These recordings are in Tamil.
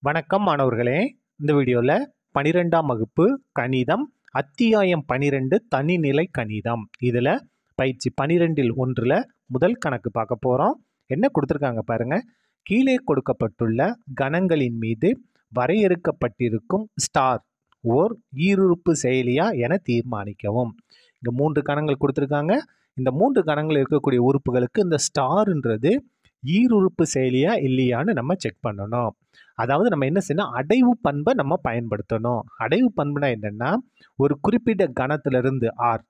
வணக்கம் மாணவர்களே. இந்த வீடியோவில் 12ஆம் வகுப்பு கணிதம் அத்தியாயம் 12 தனிநிலை கணிதம் இதில் பயிற்சி 12இல் 1ல் முதல் கணக்கு பார்க்க போகிறோம். என்ன கொடுத்துருக்காங்க பாருங்க. கீழே கொடுக்கப்பட்டுள்ள கணங்களின் மீது வரையறுக்கப்பட்டிருக்கும் ஸ்டார் ஓர் ஈருறுப்பு செயலியா என தீர்மானிக்கவும். இங்கே 3 கணங்கள் கொடுத்துருக்காங்க. இந்த 3 கணங்கள் இருக்கக்கூடிய உறுப்புகளுக்கு இந்த ஸ்டார்ன்றது ஈருறுப்பு செயலியா இல்லையான்னு நம்ம செக் பண்ணணும். அதாவது நம்ம என்ன செய்யணும், அடைவு பண்பை நம்ம பயன்படுத்தணும். அடைவு பண்புனா என்னன்னா, ஒரு குறிப்பிட்ட கணத்திலிருந்து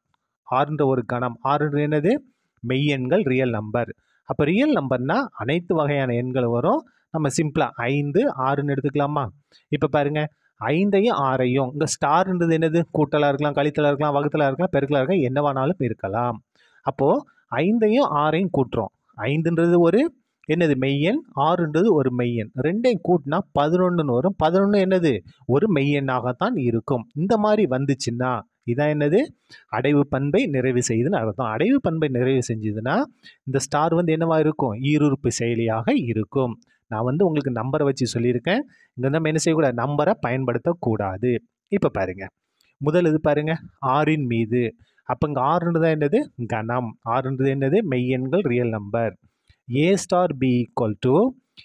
ஆர்ன்ற ஒரு கணம், ஆறுன்ற என்னது மெய்யெண்கள், ரியல் நம்பர். அப்போ ரியல் நம்பர்னா அனைத்து வகையான எண்கள் வரும். நம்ம சிம்பிளா 5 6ன்னு எடுத்துக்கலாமா. இப்போ பாருங்க, 5ஐயும் 6ஐயும் இங்கே ஸ்டார்ன்றது என்னது, கூட்டலாக இருக்கலாம், கழித்தலாக இருக்கலாம், வகுத்தலாக இருக்கலாம், பெருக்கலாக இருக்கலாம், என்னவானாலும் இருக்கலாம். அப்போது 5ஐயும் 6ஐயும் கூட்டுறோம். 5ன்றது ஒரு என்னது மெய்யெண், 6ன்றது ஒரு மெய்யெண். ரெண்டையும் கூட்டினா 11ன்னு வரும். 11 என்னது ஒரு மெய்யெண்ணாகத்தான் இருக்கும். இந்த மாதிரி வந்துச்சுன்னா இதான் என்னது, அடைவு பண்பை நிறைவு செய்யுதுன்னு அர்த்தம். அடைவு பண்பை நிறைவு செஞ்சதுன்னா இந்த ஸ்டார் என்னவா இருக்கும், ஈருறுப்பு செயலியாக இருக்கும். நான் உங்களுக்கு நம்பரை வச்சு சொல்லியிருக்கேன். இங்கே நம்ம என்ன செய்யக்கூடாது, நம்பரை பயன்படுத்தக்கூடாது. இப்போ பாருங்க, முதல் இது பாருங்க, 6ன் மீது. அப்போ இங்கே 6ன்றது என்னது கணம், 6ன்றது என்னது மெய்யெண்கள், real number. A star B equal to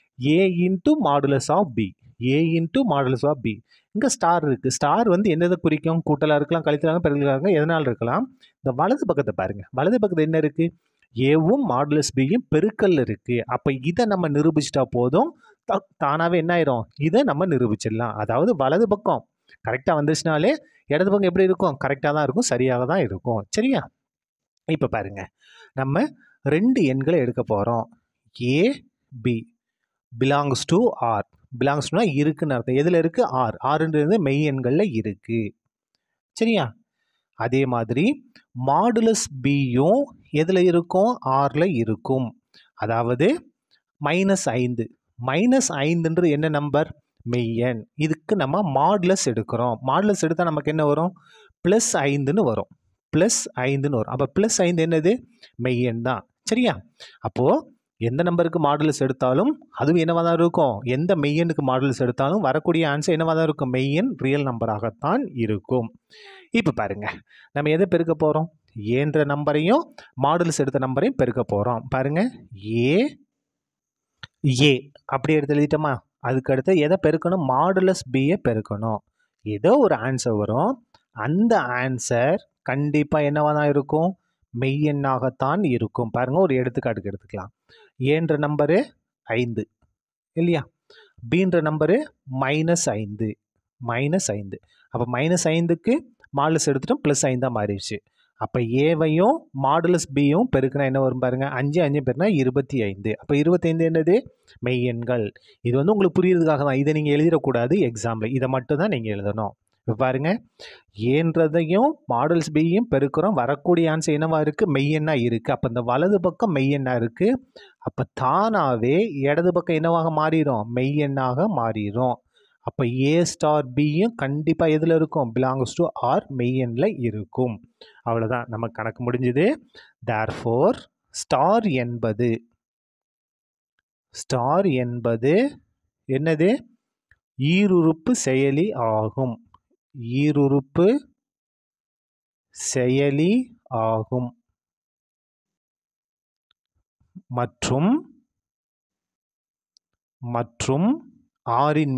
A into modulus of B. A into modulus of B. இங்கே ஸ்டார் இருக்குது. ஸ்டார் என்னதை குறிக்கும், கூட்டலாக இருக்கலாம், கழித்தலாக, பெருக்கலாக இருக்கலாம், எதனால் இருக்கலாம். இந்த வலது பக்கத்தை பாருங்கள். வலது பக்கத்தில் என்ன இருக்குது, ஏவும் மாடுலஸ் பியும் பெருக்கல் இருக்குது. அப்போ இதை நம்ம நிரூபிச்சிட்டா போதும், தானாகவே என்ன ஆயிரும், இதை நம்ம நிரூபிச்சிடலாம். அதாவது வலது பக்கம் கரெக்டாக வந்துச்சுனாலே இடது பக்கம் எப்படி இருக்கும், கரெக்டாக தான் இருக்கும், சரியாக தான் இருக்கும். சரியா. இப்போ பாருங்க, நம்ம 2 எண்களை எடுக்க போகிறோம். A B belongs to R. பிலாங்ஸ்னா இருக்குன்னு அர்த்தம். எதில் இருக்குது, ஆறுன்றது மெய் எண்களில் இருக்குது. சரியா. அதே மாதிரி மாடுலஸ் பியும் எதில் இருக்கும், ஆறில் இருக்கும். அதாவது -5. -5ன்றது என்ன நம்பர், மெய்யெண். இதுக்கு நம்ம மாடுலஸ் எடுக்கிறோம். மாடுலஸ் எடுத்தால் நமக்கு என்ன வரும், +5ன்னு வரும். +5ன்னு வரும். அப்போ +5 என்னது, மெய்யெண் தான். சரியா. அப்போது எந்த நம்பருக்கு மாடுலஸ் எடுத்தாலும் அதுவும் என்னவாக தான் இருக்கும், எந்த மெய்யெண்ணுக்கு மாடுலஸ் எடுத்தாலும் வரக்கூடிய ஆன்சர் என்னவாக தான் இருக்கும், மெய்யெண், ரியல் நம்பராகத்தான் இருக்கும். இப்போ பாருங்க, நம்ம எதை பெருக்க போகிறோம், ஏன்ற நம்பரையும் மாடுலஸ் எடுத்த நம்பரையும் பெருக்க போகிறோம். பாருங்க, ஏ அப்படி எடுத்து எழுதிட்டோமா. அதுக்கு அடுத்து எதை பெருக்கணும், மாடுலஸ் பியை பெருக்கணும். ஏதோ ஒரு ஆன்சர் வரும். அந்த ஆன்சர் கண்டிப்பாக என்னவாக தான் இருக்கும், மெய்யெண்ணாகத்தான் இருக்கும். பாருங்கள், ஒரு எடுத்துக்காட்டுக்கு எடுத்துக்கலாம். ஏன்ற நம்பரு 5 இல்லையா, பீன்ற நம்பரு -5. அப்போ -5க்கு மாடுலஸ் எடுத்துட்டோம், +5 தான் மாறிடுச்சு. அப்போ ஏவையும் மாடுலஸ் பியும் பெருக்கினா என்ன வரும் பாருங்க, 5 5 பெருக்கினா 25. அப்போ 25 என்னது, மெய்யெண்கள். இது உங்களுக்கு புரியுறதுக்காக தான், இதை நீங்கள் எழுதிடக்கூடாது எக்ஸாமில், இதை மட்டும் தான் நீங்கள் எழுதணும். இப்போ பாருங்க, ஏன்றதையும் மாடுலஸ் பியும் பெருக்கிறோம், வரக்கூடிய ஆன்சர் என்னவா இருக்குது, மெய்யெண்ணா இருக்குது. அப்போ இந்த வலது பக்கம் மெய்யெண்ணா இருக்குது. அப்போ தானாகவே இடது பக்கம் என்னவாக மாறிடும், மெய்யெண்ணாக மாறிடும். அப்போ ஏ ஸ்டார் பியும் கண்டிப்பாக எதில் இருக்கும், பிலாங்ஸ் டு ஆர், மெய்யெண்ணில் இருக்கும். அவ்வளோதான், நம்ம கணக்கு முடிஞ்சுது. தேர்ஃபோர் ஸ்டார் என்பது என்னது, ஈருறுப்பு செயலி ஆகும். ஈருறுப்பு செயலி ஆகும். மற்றும் ஆரின்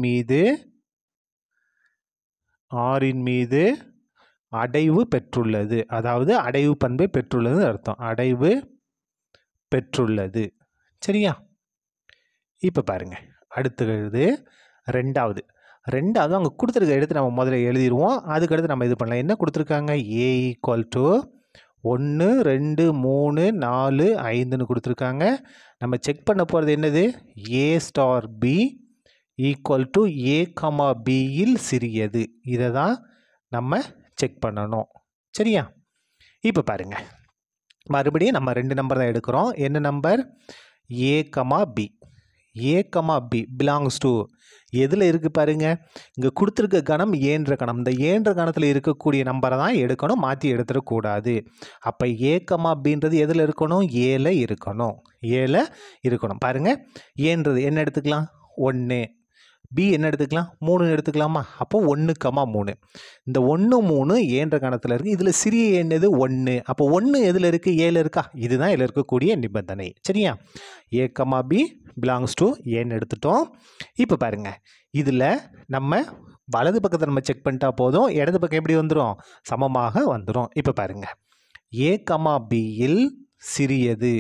மீது அடைவு பெற்றுள்ளது. அதாவது அடைவு பண்பை பெற்றுள்ளது அர்த்தம், அடைவு பெற்றுள்ளது. சரியா. இப்போ பாருங்க, அடுத்தது ரெண்டாவது அங்கே கொடுத்துருக்க எடுத்து நம்ம முதல்ல எழுதிடுவோம். அதுக்கடுத்து நம்ம இது பண்ணலாம். என்ன கொடுத்துருக்காங்க, ஏ ஈக்குவல் டு 1 2 3 4 5ன்னு கொடுத்துருக்காங்க. நம்ம செக் பண்ண போகிறது என்னது, A star B equal to A comma பியில் சிறியது. இதை தான் நம்ம செக் பண்ணணும். சரியா. இப்போ பாருங்க, மறுபடியும் நம்ம 2 நம்பர் தான் எடுக்கிறோம். என்ன number, A comma B. A comma B belongs to எதில் இருக்குது பாருங்க, இங்கே கொடுத்துருக்க கணம் ஏன்ற கணம். இந்த ஏன்ற கணத்தில் இருக்கக்கூடிய நம்பரை தான் எடுக்கணும், மாற்றி எடுத்துடக்கூடாது. அப்போ ஏ கமா பின்றது எதில் இருக்கணும், ஏல இருக்கணும். பாருங்கள், ஏன்றது என்ன எடுத்துக்கலாம், 1 பி என்ன எடுத்துக்கலாம் 3 எடுத்துக்கலாமா அப்போ 1,3 இந்த 1 3 ஏன்ற கணத்தில் இருக்குது இதில் சிறிய என்னது 1 அப்போ 1 எதில் இருக்குது ஏல இருக்கா இதுதான் இதில் இருக்கக்கூடிய நிபந்தனை சரியா A comma B belongs to ஏன்னு எடுத்துட்டோம் இப்போ பாருங்க இதில் நம்ம வலது பக்கத்தை நம்ம செக் பண்ணிட்டா போதும் இடது பக்கம் எப்படி வந்துடும் சமமாக வந்துடும் இப்போ பாருங்க ஏ கமா பியில் சிறியது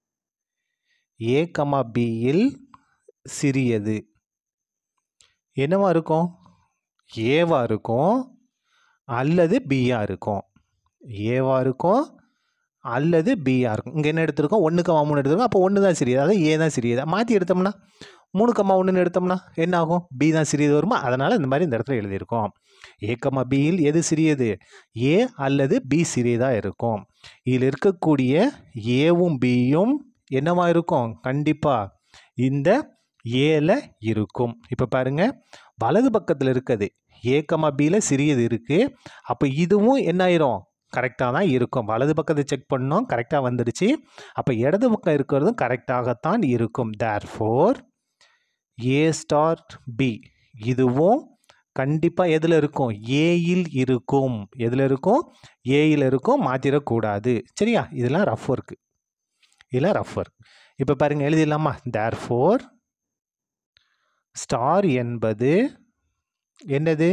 ஏ கமா பியில் சிறியது என்னவா இருக்கும் ஏவா இருக்கும் அல்லது பியா இருக்கும் ஏவா இருக்கும் அல்லது பியா இருக்கும் இங்கே என்ன எடுத்திருக்கோம் 1,3 எடுத்திருக்கோம் அப்போ 1 தான் சிறியது அதாவது ஏ தான் சிறியது மாற்றி எடுத்தோம்னா 3,1 எடுத்தோம்னா என்ன ஆகும் பி தான் சிறியது வருமா அதனால் இந்த மாதிரி இந்த இடத்துல எழுதியிருக்கோம் ஏ கமா பியில் எது சிறியது ஏ அல்லது பி சிறியதாக இருக்கும் இதில் இருக்கக்கூடிய ஏவும் பியும் என்னவா இருக்கும் கண்டிப்பாக இந்த ஏல இருக்கும் இப்போ பாருங்க வலது பக்கத்தில் இருக்குது ஏ கமா பியில் சிறியது இருக்குது அப்போ இதுவும் என்ன ஆயிரும் கரெக்டாக தான் இருக்கும் வலது பக்கத்தை செக் பண்ணோம் கரெக்டாக வந்துடுச்சு அப்போ இடது பக்கம் இருக்கிறதும் கரெக்டாகத்தான் இருக்கும் தேர்ஃபோர் ஏ ஸ்டார் பி இதுவும் கண்டிப்பாக எதில் இருக்கும் ஏயில் இருக்கும் எதில் இருக்கும் ஏயில் இருக்கும் மாற்றிடக்கூடாது சரியா இதெல்லாம் ரஃப் ஒர்க்கு இதெல்லாம் ரஃப் ஒர்க் இப்போ பாருங்கள் எழுதிடலாமா தேர்ஃபோர் ஸ்டார் என்பது என்னது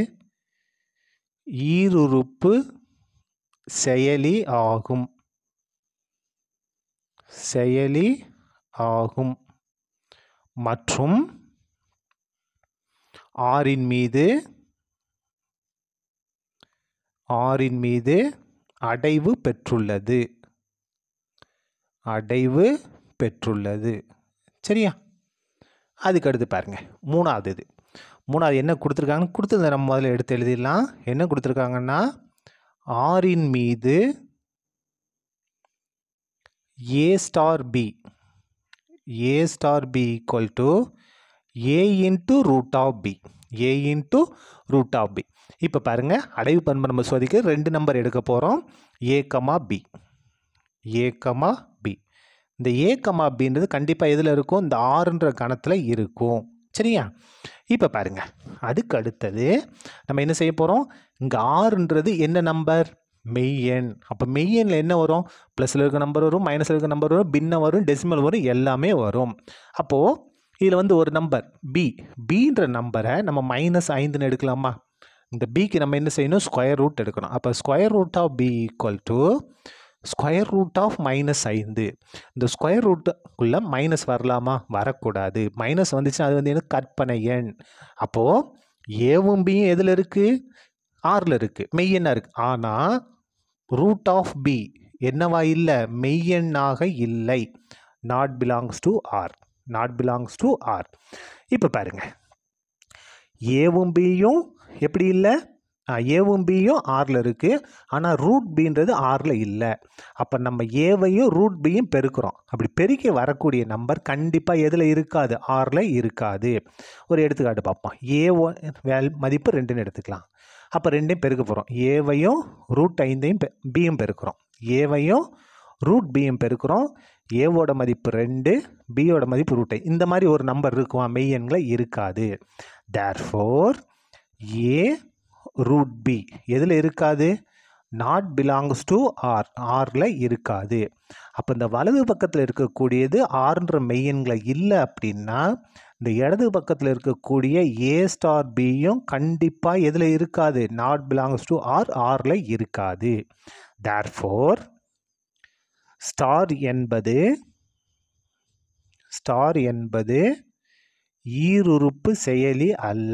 ஈருறுப்பு செயலி ஆகும் செயலி ஆகும் மற்றும் ஆரின் மீது அடைவு பெற்றுள்ளது சரியா அதுக்கு அடுத்து பாருங்க மூணாவது என்ன கொடுத்துருக்காங்கன்னு கொடுத்துருந்த நம்ம முதல்ல எடுத்து எழுதிடலாம் என்ன கொடுத்துருக்காங்கன்னா ஆரின் மீது A star B equal to A into root of B இப்போ பாருங்கள் அடைவு பண்பு நம்ம சோதிக்க 2 நம்பர் எடுக்க போகிறோம் ஏ கமா பி இந்த ஏ கமா பின்றது கண்டிப்பாக எதில் இருக்கும் இந்த ஆறுன்ற கணத்தில் இருக்கும் சரியா இப்போ பாருங்க அதுக்கு அடுத்தது நம்ம என்ன செய்ய போகிறோம் இங்கே ஆறுன்றது என்ன நம்பர் மெய்யெண் அப்போ மெய்யெண்ணில் என்ன வரும் ப்ளஸில் இருக்க நம்பர் வரும் மைனஸில் இருக்க நம்பர் வரும் பின்ன வரும் டெசிமல் வரும் எல்லாமே வரும் அப்போது இதில் வந்து ஒரு நம்பர் பின்ற நம்பரை நம்ம -5ன்னு எடுக்கலாமா இந்த பிக்கு நம்ம என்ன செய்யணும் ஸ்கொயர் ரூட் எடுக்கணும் அப்போ square root of B equal to square root of -5 இந்த ஸ்கொயர் ரூட்டுக்குள்ளே மைனஸ் வரலாமா வரக்கூடாது மைனஸ் வந்துச்சுன்னா அது வந்து என்ன கற்பனை எண் அப்போது ஏவும் பியும் எதில் இருக்குது ஆறில் இருக்குது மெய்யெண்ணாக இருக்குது ஆனால் ரூட் ஆஃப் பி என்னவா இல்லை மெய்யெண்ணாக இல்லை நாட் பிலாங்ஸ் டு ஆர் இப்போ பாருங்க ஏவும் பியும் எப்படி இல்லை ஏவும் பியும் ஆறில் இருக்குது ஆனால் ரூட் பின்றது ஆறில் இல்லை அப்போ நம்ம ஏவையும் ரூட் பியும் பெருக்கிறோம் அப்படி பெருக்கி வரக்கூடிய நம்பர் கண்டிப்பாக எதில் இருக்காது ஆறில் இருக்காது ஒரு எடுத்துக்காட்டு பார்ப்போம் மதிப்பு 2ன்னு எடுத்துக்கலாம் அப்போ 2ஐயும் பெருக்க போகிறோம் ஏவையும் ரூட் 5ஐயும் பியும் பெருக்கிறோம் ஏவையும் ரூட் பியும் பெருக்கிறோம் ஏவோட மதிப்பு 2 பியோட மதிப்பு ரூட் 5 இந்த மாதிரி ஒரு நம்பர் இருக்குமா மெய்யெண்களை இருக்காது தேர்ஃபோர் ஏ ரூட் பி எதில் இருக்காது நாட் பிலாங்ஸ் டு ஆரில் இருக்காது அப்போ இந்த வலது பக்கத்தில் இருக்கக்கூடியது ஆறுன்ற மெய்யெண்களை இல்லை அப்படின்னா இந்த இடது பக்கத்தில் இருக்கக்கூடிய ஏ ஸ்டார் பியும் கண்டிப்பாக எதில் இருக்காது நாட் பிலாங்ஸ் டு ஆரில் இருக்காது தேர்ஃபோர் ஸ்டார் என்பது ஈருறுப்பு செயலி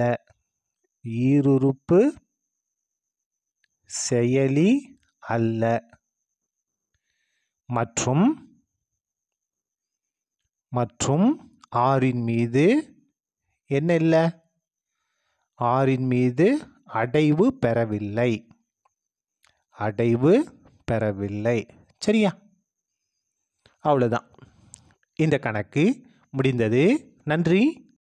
அல்ல மற்றும் ஆரின் மீது என்ன இல்லை ஆரின் மீது அடைவு பெறவில்லை சரியா அவ்வளோதான் இந்த கணக்கு முடிந்தது நன்றி